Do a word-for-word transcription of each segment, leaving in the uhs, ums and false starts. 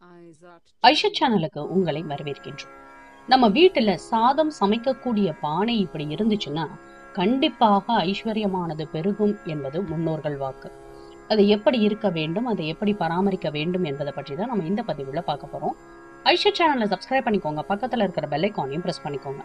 ஐஷா சேனலுக்கு உங்களை வரவேற்கின்றோம். நம்ம வீட்டுல சாதம் சமைக்கக்கூடிய பானை இப்படி இருந்துச்சுன்னா கண்டிப்பாக ஐஸ்வர்யமானது பெருகும் என்பது முன்னோர்கள் வாக்கு. அது எப்படி இருக்க வேண்டும், அதை எப்படி பராமரிக்க வேண்டும் என்பதை பற்றி தான் நம்ம இந்த பதிவுல பார்க்க போறோம். ஐஷா சேனலை சப்ஸ்கிரைப் பண்ணிக்கோங்க, பக்கத்துல இருக்கிற பெல் ஐகானையும் பிரஸ் பண்ணிக்கோங்க.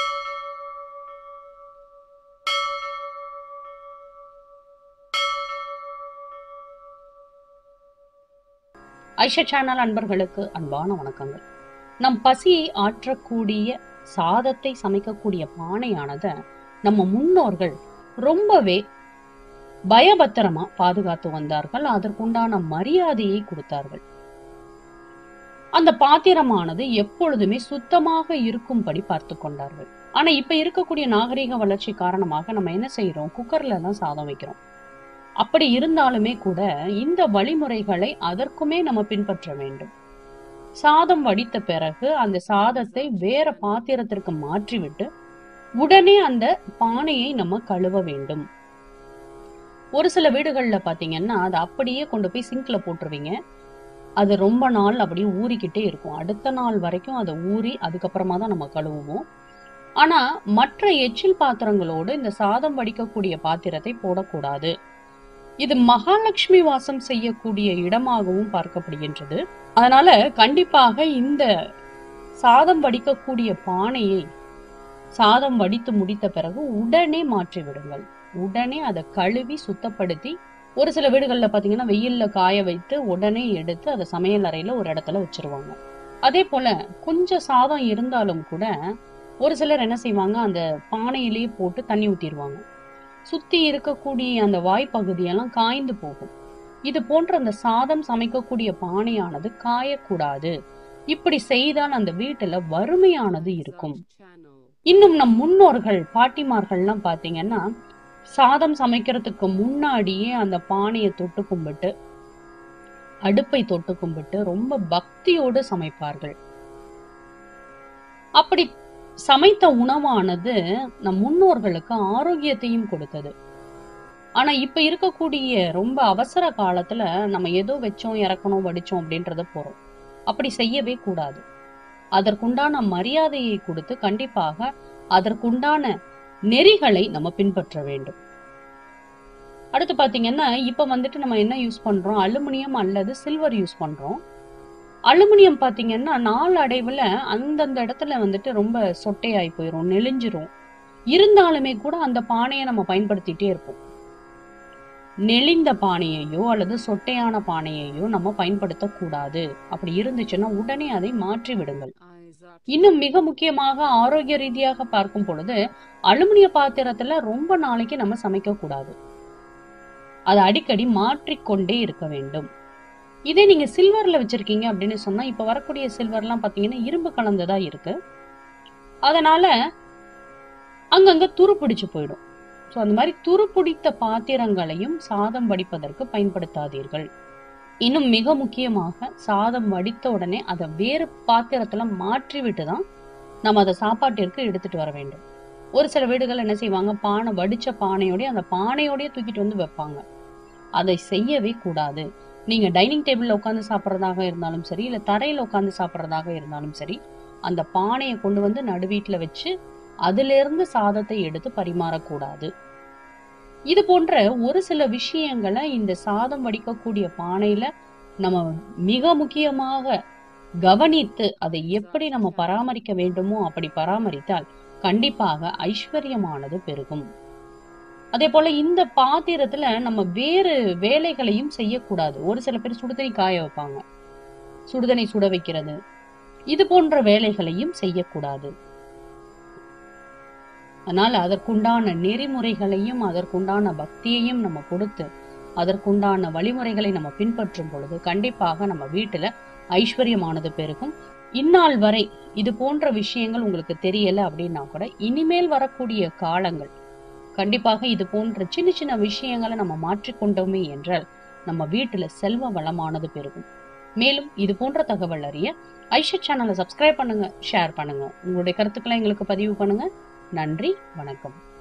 ஐஷா சேனல் அன்பர்களுக்கு அன்பான வணக்கங்கள். நம் பசியை ஆற்றக்கூடிய சாதத்தை சமைக்கக்கூடிய பானையானத நம்ம முன்னோர்கள் ரொம்பவே பயபத்திரமா பாதுகாத்து வந்தார்கள். அதற்குண்டான மரியாதையை கொடுத்தார்கள். அந்த பாத்திரமானது எப்பொழுதுமே சுத்தமாக இருக்கும்படி பார்த்து கொண்டார்கள். ஆனா இப்ப இருக்கக்கூடிய நாகரிக வளர்ச்சி காரணமாக நம்ம என்ன செய்யறோம், குக்கர்ல தான் சாதம் வைக்கிறோம். அப்படி இருந்தாலுமே கூட இந்த வழிமுறைகளை அதற்குமே நம்ம பின்பற்ற வேண்டும். சாதம் வடித்த பிறகு அந்த சாதத்தை வேற பாத்திரத்திற்கு மாற்றிவிட்டு உடனே அந்த பானையை நம்ம கழுவ வேண்டும். ஒரு சில வீடுகள்ல பாத்தீங்கன்னா அதை அப்படியே கொண்டு போய் சிங்க்ல போட்டுருவீங்க. அது ரொம்ப நாள் அப்படியே ஊறிக்கிட்டே இருக்கும். அடுத்த நாள் வரைக்கும் அதை ஊறி அதுக்கப்புறமா தான் நம்ம கழுவுவோம். ஆனா மற்ற எச்சில் பாத்திரங்களோடு இந்த சாதம் வடிக்கக்கூடிய பாத்திரத்தை போடக்கூடாது. இது மகாலட்சுமி வாசம் செய்யக்கூடிய இடமாகவும் பார்க்கப்படுகின்றது. அதனால கண்டிப்பாக இந்த சாதம் வடிக்கக்கூடிய பானையை சாதம் வடித்து முடித்த பிறகு உடனே மாற்றி விடுங்கள். உடனே அதை கழுவி சுத்தப்படுத்தி, ஒரு சில வீடுகள்ல பாத்தீங்கன்னா வெயில்ல காய வைத்து உடனே எடுத்து அதை சமையல் அறையில ஒரு இடத்துல வச்சிருவாங்க. அதே போல கொஞ்சம் சாதம் இருந்தாலும் கூட ஒரு சிலர் என்ன செய்வாங்க, அந்த பானையிலேயே போட்டு தண்ணி ஊத்திடுவாங்க. சுத்தி இருக்கக்கூடிய அந்த வாய்ப்பகுதியெல்லாம் காய்ந்து போகும். இது போன்ற அந்த சாதம் சமைக்கக்கூடிய பானையானது காயக்கூடாது. இப்படி செய்தால் அந்த வீட்டுல வறுமையானது இருக்கும். இன்னும் நம் முன்னோர்கள் பாட்டிமார்கள்லாம் பாத்தீங்கன்னா சாதம் சமைக்கிறதுக்கு முன்னாடியே அந்த பானையை தொட்டு கும்பிட்டு, அடுப்பை தொட்டு கும்பிட்டு ரொம்ப பக்தியோடு சமைப்பார்கள். அப்படி சமைத்த உணவானது நம் முன்னோர்களுக்கு ஆரோக்கியத்தையும் கொடுத்தது. ஆனா இப்ப இருக்கக்கூடிய ரொம்ப அவசர காலத்துல நம்ம ஏதோ வச்சோம் இறக்கணும் வடிச்சோம் அப்படின்றத போறோம். அப்படி செய்யவே கூடாது. அதற்குண்டான மரியாதையை கொடுத்து கண்டிப்பாக அதற்குண்டான நெறிகளை நம்ம பின்பற்ற வேண்டும். அடுத்து பாத்தீங்கன்னா இப்ப வந்துட்டு நம்ம என்ன யூஸ் பண்றோம், அலுமினியம் அல்லது சில்வர் யூஸ் பண்றோம். அலுமினியம் பாத்தீங்கன்னா நாள் அடைவுல அந்தந்த இடத்துல வந்துட்டு ரொம்ப சொட்டையாய் போயிரும், நெளிஞ்சிரும். இருந்தாலுமே கூட அந்த பானையை நம்ம பயன்படுத்திட்டே இருப்போம். நெளிந்த பானையையோ அல்லது சொட்டையான பானையையோ நம்ம பயன்படுத்த கூடாது. அப்படி இருந்துச்சுன்னா உடனே அதை மாற்றி விடுங்கள். இன்னும் மிக முக்கியமாக ஆரோக்கிய ரீதியாக பார்க்கும் பொழுது அலுமினிய பாத்திரத்துல ரொம்ப நாளைக்கு நம்ம சமைக்க கூடாது. அதை அடிக்கடி மாற்றிக்கொண்டே இருக்க வேண்டும். இதே நீங்க சில்வர்ல வச்சிருக்கீங்க அப்படின்னு சொன்னா, இப்ப வரக்கூடிய சில்வர் எல்லாம் பாத்தீங்கன்னா இரும்பு கலந்ததா இருக்கு. அதனால அங்கங்க துரு பிடிச்சு போயிடும். சோ அந்த மாதிரி துரு பிடித்த பாத்திரங்களையும் சாதம் வடிப்பதற்கு பயன்படுத்தாதீர்கள். இன்னும் மிக முக்கியமாக சாதம் வடித்த உடனே அதை வேறு பாத்திரத்துல மாற்றி விட்டுதான் நம்ம அதை சாப்பாட்டிற்கு எடுத்துட்டு வர வேண்டும். ஒரு சில வீடுகள் என்ன செய்வாங்க, பானை வடிச்ச பானையோடய அந்த பானையோடய தூக்கிட்டு வந்து வைப்பாங்க. அதை செய்யவே கூடாது. நீங்க டைனிங் டேபிள்ல உட்காந்து சாப்பிட்றதாக இருந்தாலும் சரி, இல்ல தரையில உட்காந்து சாப்பிட்றதாக இருந்தாலும் சரி, அந்த பானையை கொண்டு வந்து நடு வீட்டுல வச்சு அதுல இருந்து சாதத்தை எடுத்து பரிமாறக்கூடாது. இது போன்ற ஒரு சில விஷயங்களை இந்த சாதம் வடிக்கக்கூடிய பானையில நம்ம மிக முக்கியமாக கவனித்து அதை எப்படி நம்ம பராமரிக்க வேண்டுமோ அப்படி பராமரித்தால் கண்டிப்பாக ஐஸ்வர்யமானது பெருகும். அதே போல இந்த பாத்திரத்துல நம்ம வேறு வேலைகளையும் செய்யக்கூடாது. ஒரு சில பேர் சுடுதண்ணி காய வைப்பாங்க, சுடுதண்ணி சுட வைக்கிறது, இது போன்ற வேலைகளையும் செய்யக்கூடாது. அதனால அதற்குண்டான நெறிமுறைகளையும் அதற்குண்டான பக்தியையும் நம்ம கொடுத்து அதற்குண்டான வழிமுறைகளை நம்ம பின்பற்றும் பொழுது கண்டிப்பாக நம்ம வீட்டுல ஐஸ்வர்யமானது பெருகும். இந்நாள் வரை இது போன்ற விஷயங்கள் உங்களுக்கு தெரியல அப்படின்னா கூட இனிமேல் வரக்கூடிய காலங்கள் கண்டிப்பாக இது போன்ற சின்ன சின்ன விஷயங்களை நம்ம மாற்றிக்கொண்டோமே என்றால் நம்ம வீட்டுல செல்வ வளமானது பெருகும். மேலும் இது போன்ற தகவல் அறிய ஐஷா சேனலை சப்ஸ்கிரைப் பண்ணுங்க, ஷேர் பண்ணுங்க, உங்களுடைய கருத்துக்களை எங்களுக்கு பதிவு பண்ணுங்க. நன்றி, வணக்கம்.